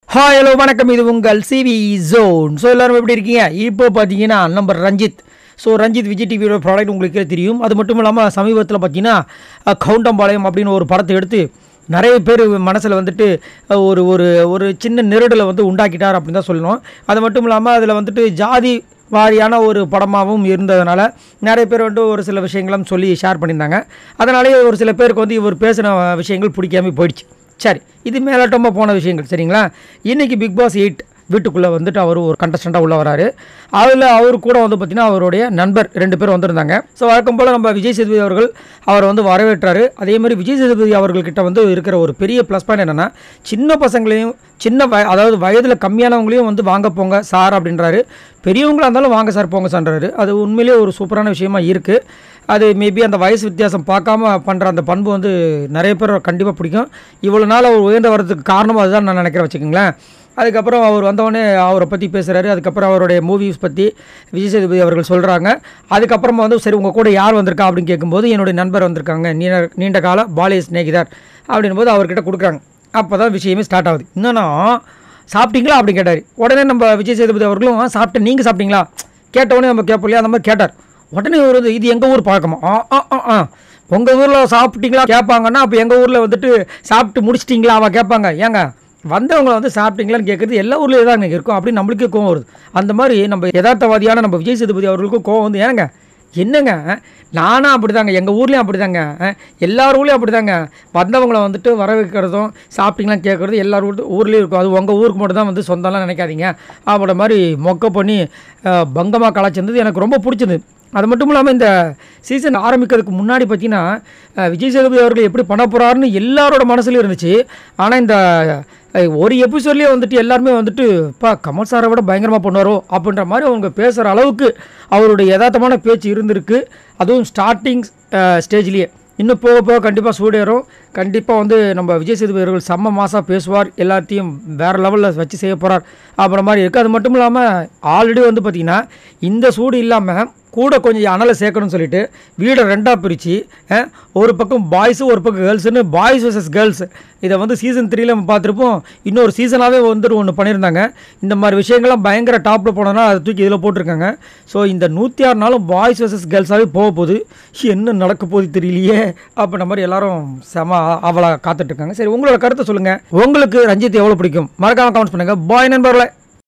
Hi hello வணக்கம், இது உங்கள் சிவி ஜோன். ஸோ எல்லோரும் எப்படி இருக்கீங்க? இப்போ பார்த்தீங்கன்னா நம்ம ரஞ்சித். ஸோ ரஞ்சித் விஜய் டிவியோட ப்ராடக்ட் உங்களுக்கே தெரியும். அது மட்டும் இல்லாமல் சமீபத்தில் பார்த்தீங்கன்னா கவுண்டம்பாளையம் அப்படின்னு ஒரு படத்தை எடுத்து நிறைய பேர் மனசில் வந்துட்டு ஒரு ஒரு ஒரு சின்ன நெருடலை வந்து உண்டாக்கிட்டார் அப்படின்னு தான் சொல்லணும். அது மட்டும் இல்லாமல் அதில் வந்துட்டு ஜாதி வாரியான ஒரு படமாகவும் இருந்ததுனால நிறைய பேர் வந்துட்டு ஒரு சில விஷயங்களும் சொல்லி ஷேர் பண்ணியிருந்தாங்க. அதனாலேயே ஒரு சில பேருக்கு வந்து இவர் பேசின விஷயங்கள் பிடிக்காம போயிடுச்சு. சரி, இது மேலோட்டமாக போன விஷயங்கள் சரிங்களா. இன்றைக்கி பிக் பாஸ் 8 வீட்டுக்குள்ளே வந்துட்டு அவர் ஒரு கண்டஸ்டண்ட்டாக உள்ள வராரு. அதில் அவர் கூட வந்து பார்த்திங்கன்னா அவருடைய நண்பர் 2 பேர் வந்திருந்தாங்க. ஸோ வழக்கம் போல் நம்ம விஜய் சேதுபதி அவர்கள் அவரை வந்து வரவேற்றாரு. அதே மாதிரி விஜய் சேதுபதி அவர்கள்கிட்ட வந்து இருக்கிற ஒரு பெரிய ப்ளஸ் பாயிண்ட் என்னென்னா, சின்ன பசங்களையும் அதாவது வயதில் கம்மியானவங்களையும் வந்து வாங்க போங்க சார் அப்படின்றாரு. பெரியவங்களாக இருந்தாலும் வாங்க சார் போங்க சார்ன்றாரு. அது உண்மையிலேயே ஒரு சூப்பரான விஷயமா இருக்குது. அது மேபி அந்த வயசு வித்தியாசம் பார்க்காம பண்ணுற அந்த பண்பு வந்து நிறைய பேர் கண்டிப்பாக பிடிக்கும். இவ்வளோ நாள் அவர் உயர்ந்து வர்றதுக்கு காரணம் அதுதான் நான் நினைக்கிறேன் வச்சுக்கோங்களேன். அதுக்கப்புறம் அவர் வந்தவொடனே அவரை பற்றி பேசுகிறாரு. அதுக்கப்புறம் அவருடைய மூவிஸ் பற்றி விஜய் சேதுபதி அவர்கள் சொல்கிறாங்க. அதுக்கப்புறமா வந்து சரி உங்கள் கூட யார் வந்திருக்கா அப்படின்னு கேட்கும்போது என்னுடைய நண்பர் வந்திருக்காங்க, நீண்ட கால பாலிய ஸ்நேகிதர் அப்படின்போது அவர்கிட்ட கொடுக்குறாங்க. அப்போ தான் விஷயமே ஸ்டார்ட் ஆகுது. என்னன்னா சாப்பிட்டீங்களா அப்படின்னு கேட்டார். உடனே நம்ம விஜய் சேதுபதி அவர்களும் சாப்பிட்டேன், நீங்கள் சாப்பிட்டீங்களா கேட்டவுடனே நம்ம கேட்போம் இல்லையா, அந்த மாதிரி கேட்டார். உடனே ஒரு இது எங்கள் ஊர் பழக்கமா உங்கள் ஊரில் சாப்பிட்டீங்களா கேட்பாங்கன்னா, அப்போ எங்கள் ஊரில் வந்துட்டு சாப்பிட்டு முடிச்சிட்டிங்களா அவன் கேட்பாங்க. ஏங்க வந்தவங்களை வந்து சாப்பிட்டீங்களான்னு கேட்குறது எல்லா ஊர்லேயே தான் எனக்கு இருக்கும் அப்படின்னு நம்மளுக்கே கோவம் வருது. அந்த மாதிரி நம்ம யதார்த்தவாதியான நம்ம விஜய் சேதுபதி அவர்களுக்கும் கோவம் வந்து ஏங்க என்னங்க நானும் அப்படி தாங்க, எங்கள் ஊர்லேயும் அப்படி தாங்க, எல்லார் ஊர்லேயும் அப்படி தாங்க, வந்தவங்களை வந்துட்டு வரவேற்கிறதும் சாப்பிட்டீங்களான்னு கேட்குறது எல்லார் ஊர்லேயும் இருக்கும். அது உங்கள் ஊருக்கு மட்டும் தான் வந்து சொந்தம்லாம் நினைக்காதீங்க அப்படி மாதிரி மொக்க பண்ணி பங்கமாக கலாச்சிருந்தது எனக்கு ரொம்ப பிடிச்சது. அது மட்டும் இல்லாமல் இந்த சீசன் ஆரம்பிக்கிறதுக்கு முன்னாடி பார்த்தீங்கன்னா விஜய் சேதுபதி அவர்கள் எப்படி பண்ண போகிறாருன்னு எல்லாரோட மனசுலையும் இருந்துச்சு. ஆனால் இந்த ஒரு எபிசோட்லேயே வந்துட்டு எல்லாருமே வந்துட்டு கமல் சாரை விட பயங்கரமாக பண்ணுவாரோ அப்படின்ற மாதிரி அவங்க பேசுகிற அளவுக்கு அவருடைய யதார்த்தமான பேச்சு இருந்திருக்கு. அதுவும் ஸ்டார்டிங் ஸ்டேஜ்லேயே. இன்னும் போக போக கண்டிப்பாக சூடேறும். கண்டிப்பாக வந்து நம்ம விஜய் சேதுபதி அவர்கள் செம்ம மாசாக பேசுவார், எல்லாத்தையும் வேறு லெவலில் வச்சு செய்ய போகிறார் அப்படின்ற மாதிரி இருக்குது. அது மட்டும் இல்லாமல் ஆல்ரெடி வந்து பார்த்திங்கன்னா இந்த சூடு இல்லாமல் கூட கொஞ்சம் அனலை சேர்க்கணும்னு சொல்லிட்டு வீடை 2ஆக பிரித்து ஒரு பக்கம் பாய்ஸு ஒரு பக்கம் கேர்ள்ஸுன்னு பாய்ஸ் வர்சஸ் கேர்ள்ஸ் இதை வந்து சீசன் 3 நம்ம பார்த்துருப்போம். இன்னொரு சீசனாகவே வந்துட்டு ஒன்று பண்ணியிருந்தாங்க. இந்த மாதிரி விஷயங்கள்லாம் பயங்கர டாப்பில் போனோன்னா அதை தூக்கி இதில் போட்டிருக்காங்க. ஸோ இந்த 106 நாளும் பாய்ஸ் வர்சஸ் கேர்ள்ஸாகவே போக போகுது. என்ன நடக்க போகுது தெரியலையே அப்படின்ற மாதிரி எல்லாரும் செம அவளை காத்துட்ருக்காங்க. சரி, உங்களோட கருத்தை சொல்லுங்கள். உங்களுக்கு ரஞ்சித் எவ்வளோ பிடிக்கும்? மறக்காமல் கமெண்ட்ஸ் பண்ணுங்கள். பாய் நண்பர்களே.